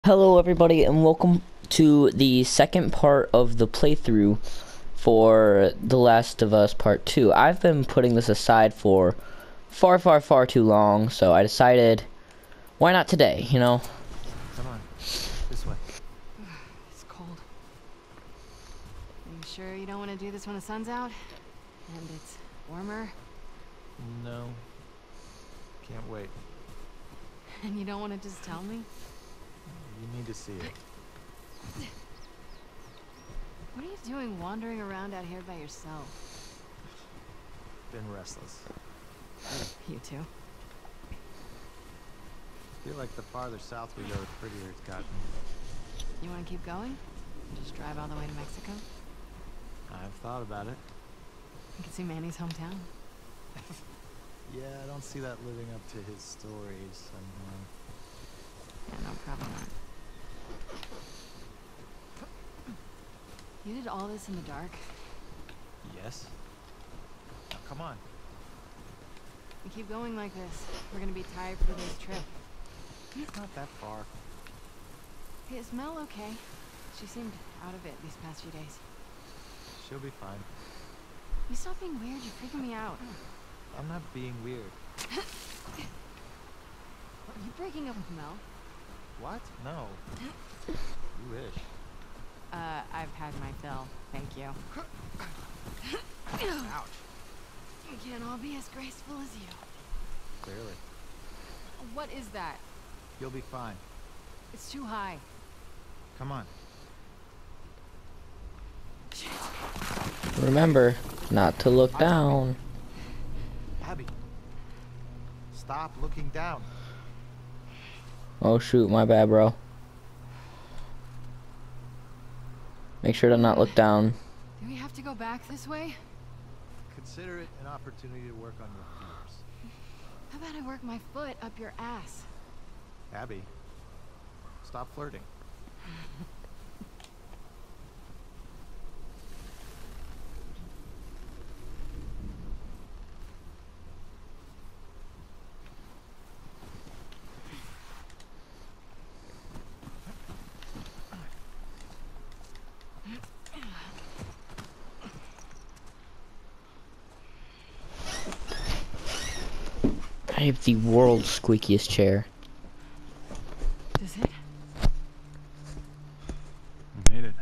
Hello everybody and welcome to the second part of the playthrough for The Last of Us Part 2. I've been putting this aside for far too long, so I decided, why not today, you know? Come on, this way. It's cold. Are you sure you don't want to do this when the sun's out? And it's warmer? No. Can't wait. And you don't want to just tell me? You need to see it. What are you doing wandering around out here by yourself? Been restless. You too. Feel like the farther south we go, the prettier it's gotten. You want to keep going? And just drive all the way to Mexico? I've thought about it. You can see Manny's hometown. Yeah, I don't see that living up to his stories anymore. Yeah, no, probably not. You did all this in the dark? Yes? Now, come on. We keep going like this, we're gonna be tired for today's trip. It's not that far. Hey, is Mel okay? She seemed out of it these past few days. She'll be fine. You stop being weird, you're freaking me out. I'm not being weird. Are you breaking up with Mel? What? No. You wish. I've had my fill. Thank you. Ouch. We can't all be as graceful as you. Clearly. What is that? You'll be fine. It's too high. Come on. Remember, not to look down. Abby. Stop looking down. Oh shoot, my bad, bro. Make sure to not look down. Do we have to go back this way? Consider it an opportunity to work on your fears. How about I work my foot up your ass? Abby, stop flirting. I have the world's squeakiest chair. Does it? We made it.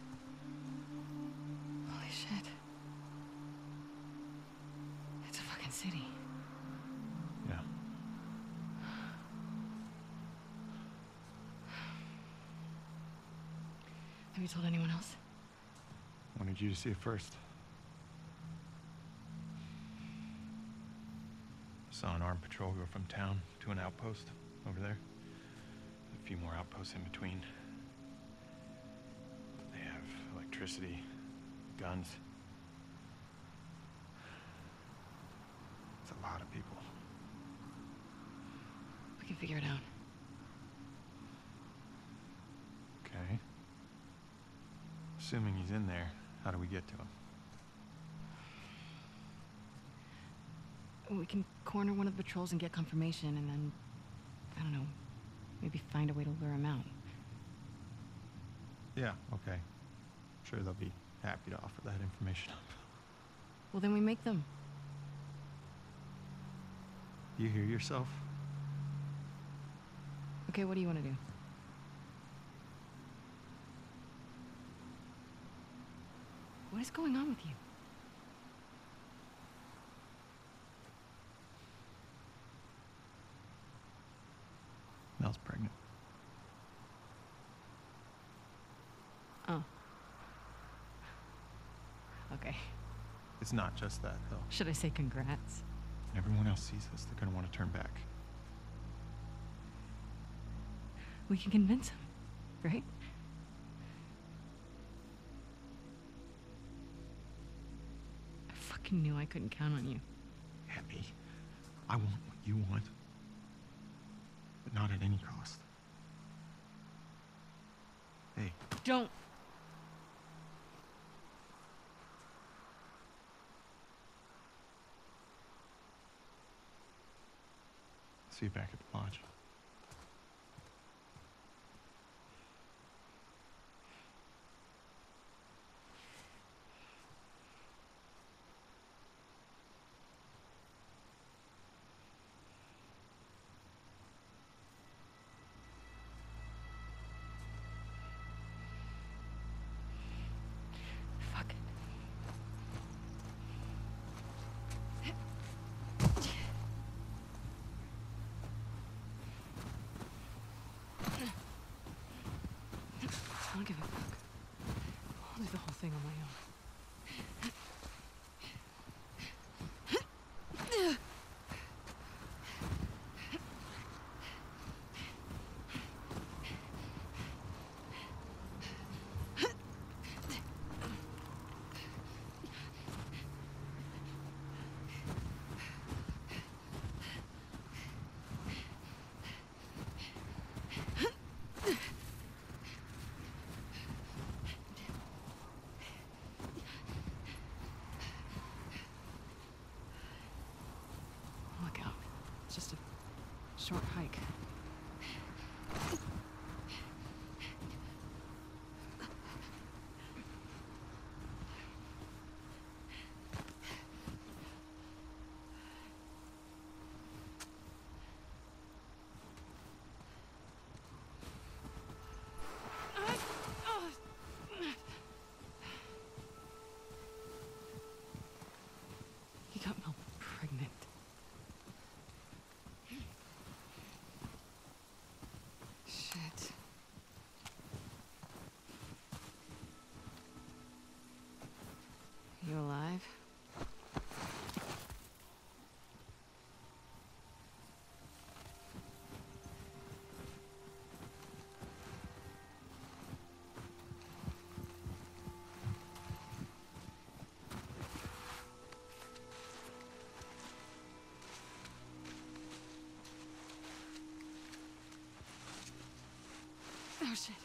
Holy shit. It's a fucking city. Yeah. Have you told anyone else? Wanted you to see it first. Saw an armed patrol go from town to an outpost over there. A few more outposts in between. They have electricity, guns. It's a lot of people. We can figure it out. Okay. Assuming he's in there, how do we get to him? We can corner one of the patrols and get confirmation, and then, I don't know, maybe find a way to lure him out. Yeah, okay. Sure they'll be happy to offer that information up. Well, then we make them. You hear yourself? Okay, what do you want to do? What is going on with you? Mel's pregnant. Oh. Okay. It's not just that, though. Should I say congrats? When everyone else sees this, they're gonna want to turn back. We can convince him, right? I fucking knew I couldn't count on you. Abby, I want what you want, but not at any cost. Hey, Don't. see you back at the lodge. I don't give a fuck. I'll do the whole thing on my own. Look out. It's just a short hike. He got Mel pregnant. Shit. You alive? Oh shit.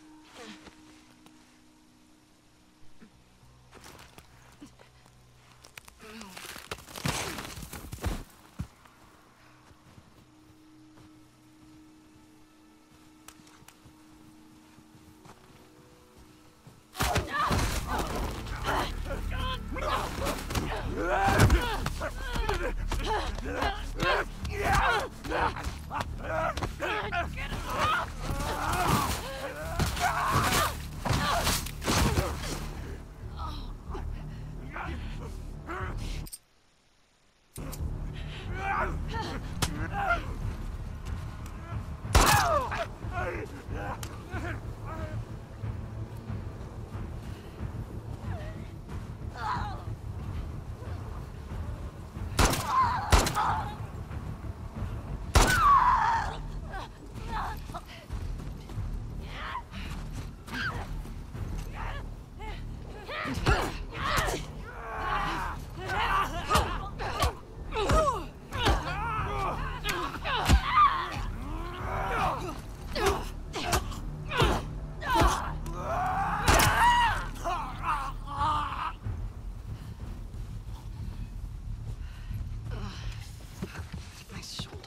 My shoulder.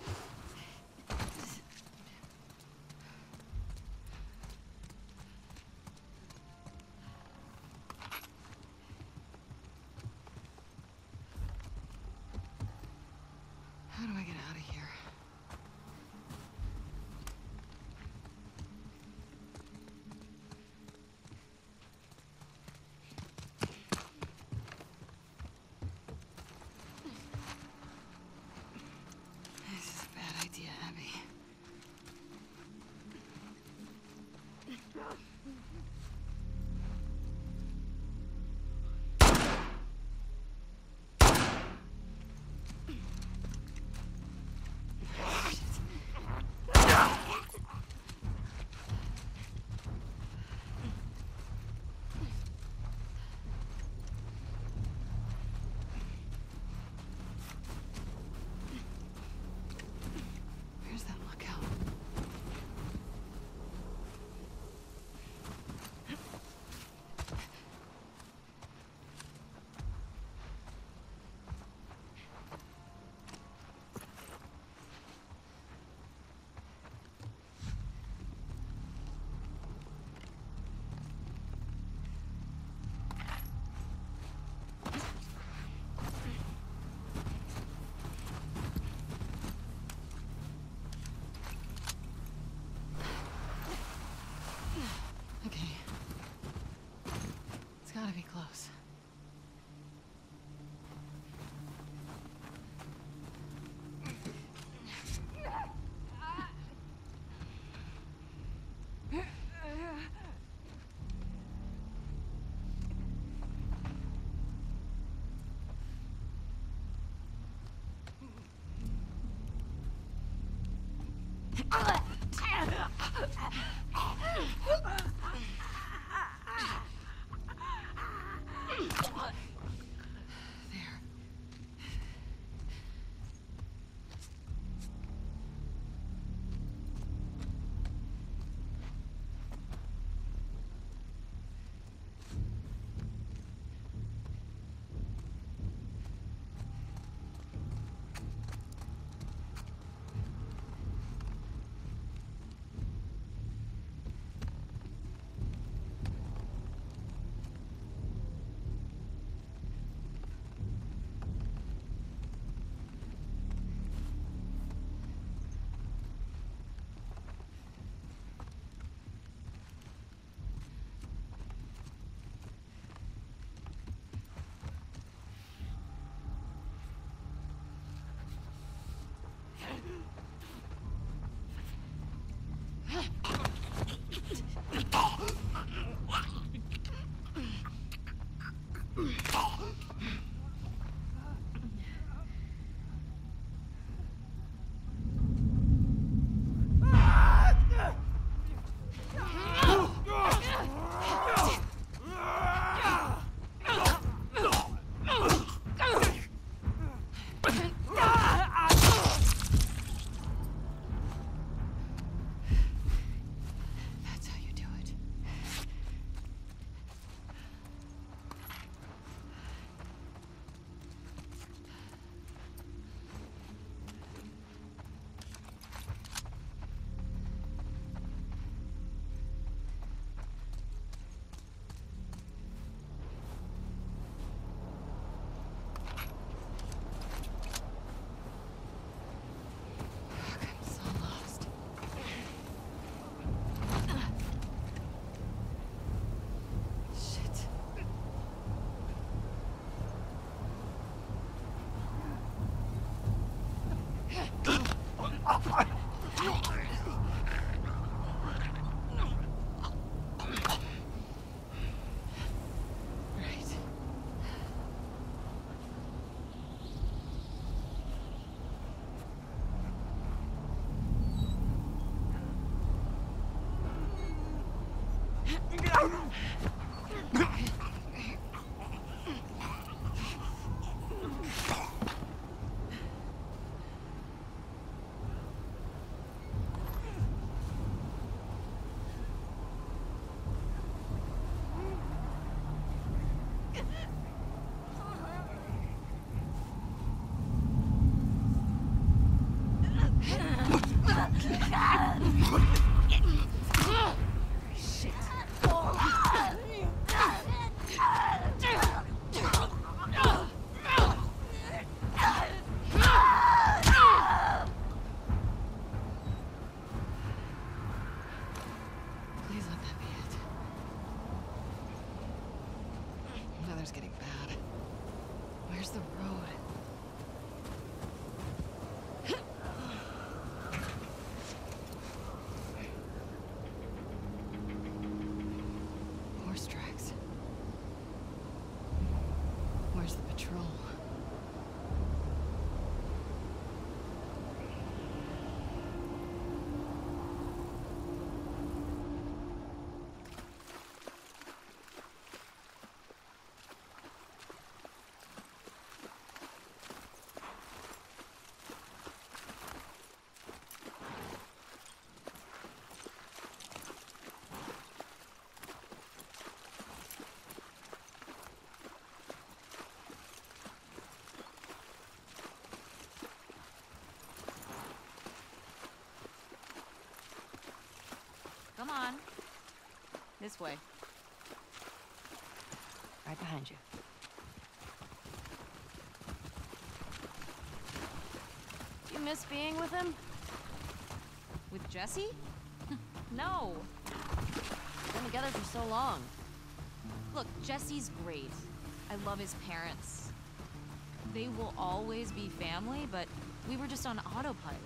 How do I get out of here? This is a bad idea, Abby. Where's that lookout? Okay. It's gotta be close. Please let that be it. The weather's getting bad. Where's the road? Horse tracks. Where's the patrol? Come on. This way. Right behind you. Do you miss being with him? With Jesse? No. Been together for so long. Look, Jesse's great. I love his parents. They will always be family, but we were just on autopilot.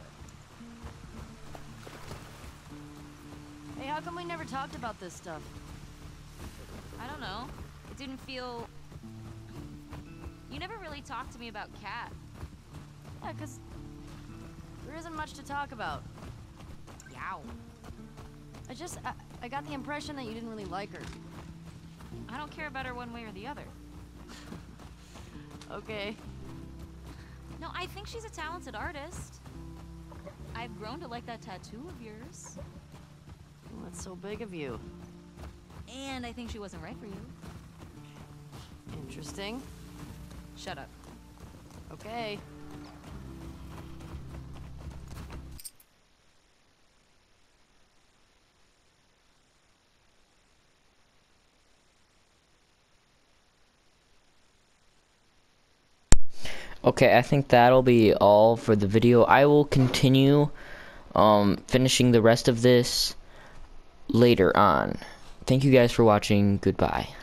Hey, how come we never talked about this stuff? I don't know. It didn't feel... You never really talked to me about Kat. Yeah, 'cause there isn't much to talk about. Yow. I got the impression that you didn't really like her. I don't care about her one way or the other. Okay. No, I think she's a talented artist. I've grown to like that tattoo of yours. Well, that's so big of you. And I think she wasn't right for you. Interesting. Shut up. Okay. Okay, I think that'll be all for the video. I will continue finishing the rest of this later on. Thank you guys for watching. Goodbye.